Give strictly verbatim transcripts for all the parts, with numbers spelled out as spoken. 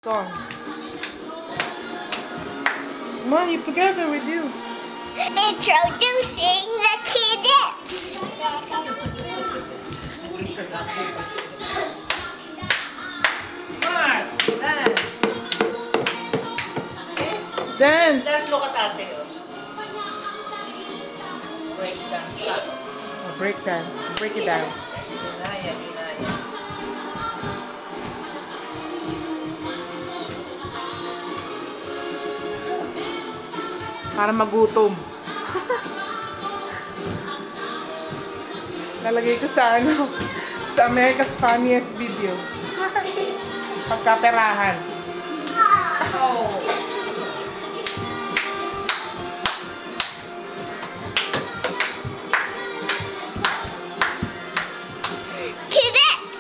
song. Come on, you together with you. Introducing the Kidettes. Mark, dance. Dance. Dance mo ka tate. Break dance pa. Oh, break dance. Break it down. Ginaya, ginaya. Para magutom. Lalagay ko sa ano, sa America's Funniest Video. Pagkaperahan. Oh. Kidettes.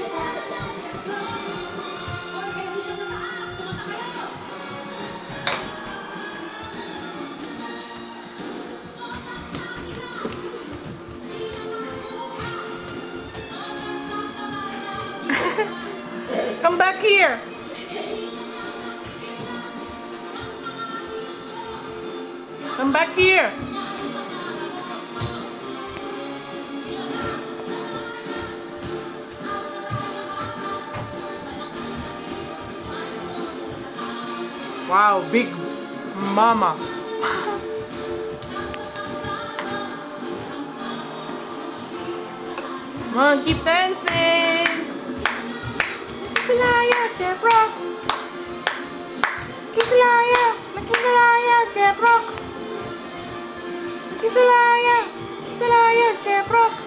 Come back here. Come back here. Wow, big mama. Come on, keep dancing. Kisalaya, Jeff Rocks. Kisalaya, Kisalaya, Jeff Rocks. Kisalaya, Kisalaya, Jeff Rocks.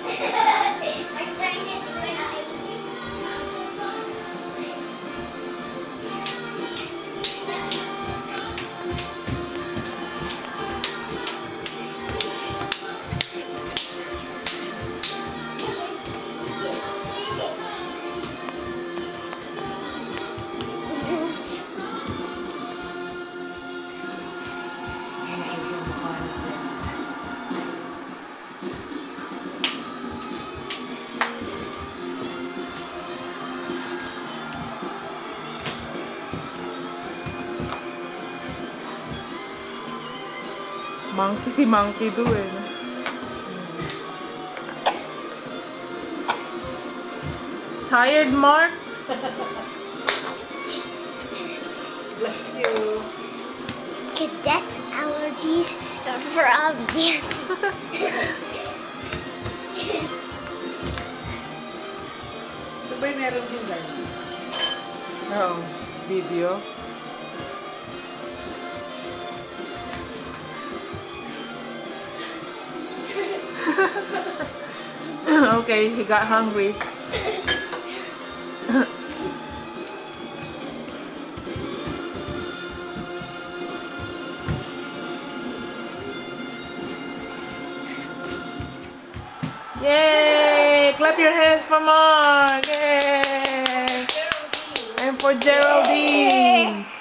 Monkey si Monkey do eh. Tired, Mark? Bless you. Cadet allergies from dancing. Ito ba'y meron din lang? Oo, video. Okay, he got hungry. Yay! Clap your hands for Mark! Yay! And for Geraldine!